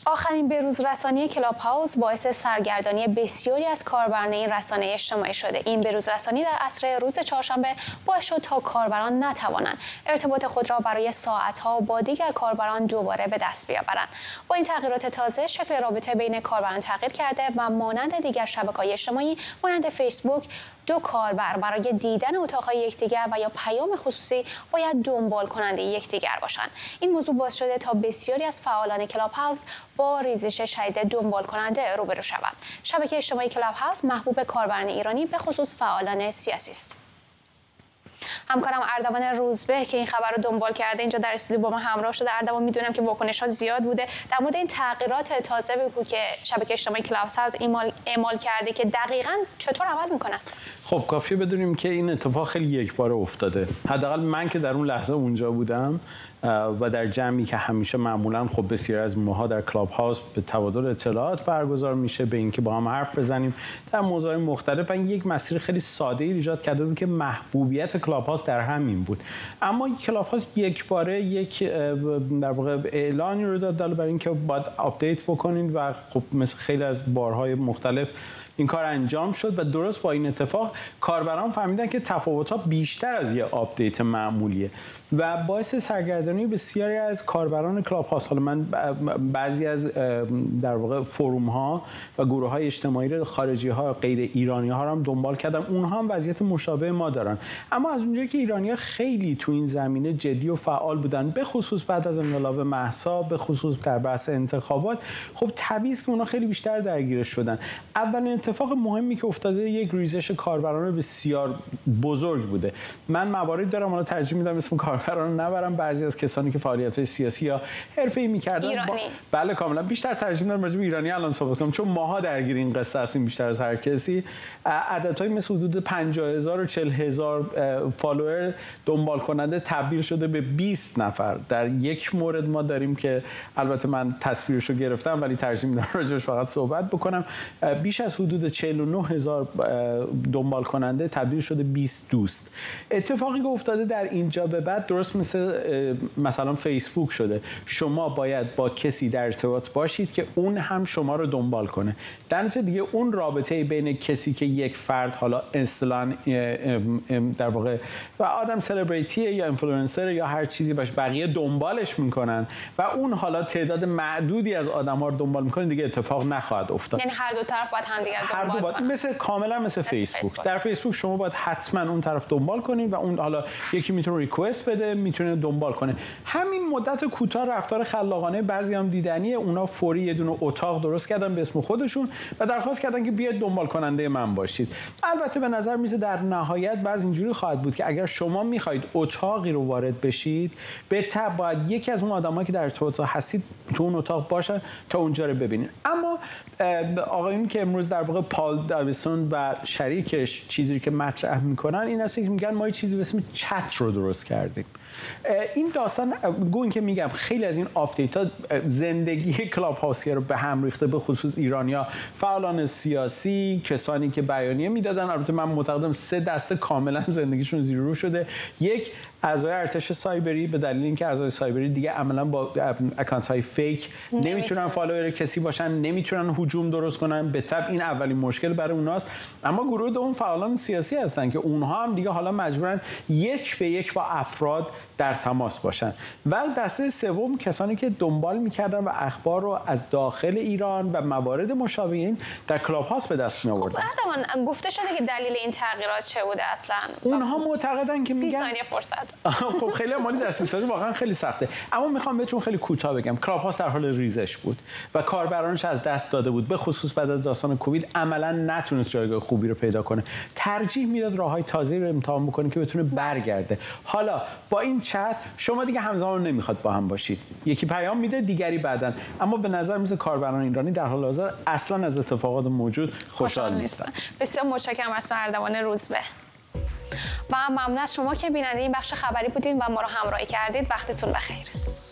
آخرین بروز رسانی کلاب هاوس باعث سرگردانی بسیاری از کاربران این رسانه اجتماعی شده. این بروز رسانی در عصر روز چهارشنبه باعث شد تا کاربران نتوانند ارتباط خود را برای ساعت‌ها با دیگر کاربران دوباره به دست بیاورند. با این تغییرات تازه شکل رابطه بین کاربران تغییر کرده و مانند دیگر شبکه‌های اجتماعی مانند فیسبوک، دو کاربر برای دیدن اتاق‌های یکدیگر و یا پیام خصوصی باید دنبال کننده یکدیگر باشند. این موضوع باعث شده تا بسیاری از فعالان کلاب هاوس با ریزش شدید دنبال کننده روبرو شوند. شبکه اجتماعی کلاب هاوس محبوب کاربران ایرانی به خصوص فعالان سیاسی است. همکارم اردوان روزبه که این خبر رو دنبال کرده اینجا در استودیو با ما همراه شده. اردوان، میدونم که واکنش‌ها زیاد بوده در مورد این تغییرات تازه بگو که شبکه اجتماعی کلاب هاوس اعمال کرده که دقیقاً چطور عمل می‌کنه است؟ خب کافیه بدونیم که این اتفاق خیلی یکباره افتاده. حداقل من که در اون لحظه اونجا بودم و در جمعی که همیشه معمولا خب بسیاری از ماها در کلاب هاوس به تبادل اطلاعات برگزار میشه، به اینکه با هم حرف بزنیم در موضوعات مختلف، و این یک مسیر خیلی ساده ای ایجاد کرده بود که محبوبیت کلاب هاوس در همین بود. اما کلاب هاوس یکباره یک در واقع اعلانی رو داد برای اینکه باید آپدیت بکنید و خب مثل خیلی از بارهای مختلف این کار انجام شد و درست با این اتفاق کاربران فهمیدن که تفاوت‌ها بیشتر از یه آپدیت معمولیه و باعث سرگردانی بسیاری از کاربران کلاب هاوس. حالا من بعضی از در واقع فروم ها و گروه های اجتماعی خارجی ها غیر ایرانی ها رو هم دنبال کردم، اونها هم وضعیت مشابه ما دارن. اما از اونجایی که ایرانی ها خیلی تو این زمینه جدی و فعال بودن، به خصوص بعد از انقلاب مهسا، به خصوص در بحث انتخابات، خب طبیعیه که اونها خیلی بیشتر درگیرش شدن. اولین اتفاق مهمی که افتاده یک ریزش کاربران بسیار بزرگ بوده. من موارد دارم، حالا ترجیح میدم اسم کاربران نبرم، بعضی از کسانی که فعالیت‌های سیاسی یا حرفه‌ای می‌کردن بله کاملا بیشتر ترجیح میدم راجع به ایرانی الان صحبت کنم، چون ماها درگیر این قصه هستیم بیشتر از هر کسی. عددهای مثل حدود 50,000 و 40,000 فالوور دنبال کننده تبدیل شده به 20 نفر. در یک مورد ما داریم که البته من تصویرشو گرفتم ولی ترجیح میدم راجعش فقط صحبت بکنم، بیش از حدود 49,000 دنبال کننده تبدیل شده 20 دوست. اتفاقی که افتاده در اینجا به بعد درست مثلا فیسبوک شده، شما باید با کسی در ارتباط باشید که اون هم شما رو دنبال کنه. در نتیجه دیگه اون رابطه بین کسی که یک فرد حالا اصطلاحاً در واقع و آدم سلبریتیه یا اینفلوئنسر یا هر چیزی باشه، بقیه دنبالش میکنن و اون حالا تعداد معدودی از آدم‌ها رو دنبال میکنه، دیگه اتفاق نخواهد افتاد. یعنی هر دو طرف باید همدیگر دنبال کنن. کاملا مثل فیسبوک. در فیسبوک شما باید حتما اون طرف دنبال کنید و اون حالا یکی میتونه ریکوست بده، میتونه دنبال کنه. همین مدت کوتاه رفتار خلاقانه بعضی هم دیدنیه. اونا فوری یه دونه اتاق درست کردن به اسم خودشون و درخواست کردن که بیاید دنبال کننده من باشید. البته به نظر میسه در نهایت باز اینجوری خواهد بود که اگر شما میخواید اتاقی رو وارد بشید، به تبع باید یکی از اون آدمایی که در ارتباط هستید تو اون اتاق باشن تا اونجا رو ببینید. اما آقایون که امروز در واقع پال دیویسون و شریکش چیزی که مطرح میکنن این است که میگن ما یه چیزی به اسم چت رو درست کردیم. این داستان گوین که میگم خیلی از این آپدیت ها زندگی کلاب هاوسی رو به هم ریخته، به خصوص ایرانیا، فعالان سیاسی، کسانی که بیانیه میدادن. البته من معتقدم 3 دسته کاملا زندگیشون زیر رو شده. یک، اعضای ارتش سایبری، به دلیل اینکه اعضای سایبری دیگه عملا با اکانت های فیک نمیتونن فالوور کسی باشن، نمیتونن هجوم درست کنن، به تبع این اولین مشکل برای اوناست. اما گروه دوم فعالان سیاسی هستن که اونها هم دیگه حالا مجبورن یک به یک با افراد در تماس باشن. و دسته سوم کسانی که دنبال میکردن و اخبار رو از داخل ایران و موارد مشابه این در کلاب هاوس به دست می آوردن. خب اردوان، گفته شده که دلیل این تغییرات چه بوده اصلا؟ اونها معتقدن که میگن 30 ثانیه فرصت. خب خیلی مالی در 30 ثانیه واقعا خیلی سخته. اما میخوام بهتون خیلی کوتاه بگم کلاب هاوس در حال ریزش بود و کاربرانش از دست داده بود، به خصوص بعد از داستان کووید عملا نتونست جایگاه خوبی رو پیدا کنه. ترجیح میداد راههای تازه‌ای رو امتحان بکنه که بتونه برگرده. حالا با این چت شما دیگه همزمان نمیخواد با هم باشید، یکی پیام میده دیگری بعدن. اما به نظر میاد کاربران ایرانی در حال حاضر اصلا از اتفاقات موجود خوشحال نیستن. بسیار متشکرم از اردوان روزبه و ممنون از شما که بیننده این بخش خبری بودین و ما رو همراهی کردید. وقتتون بخیر.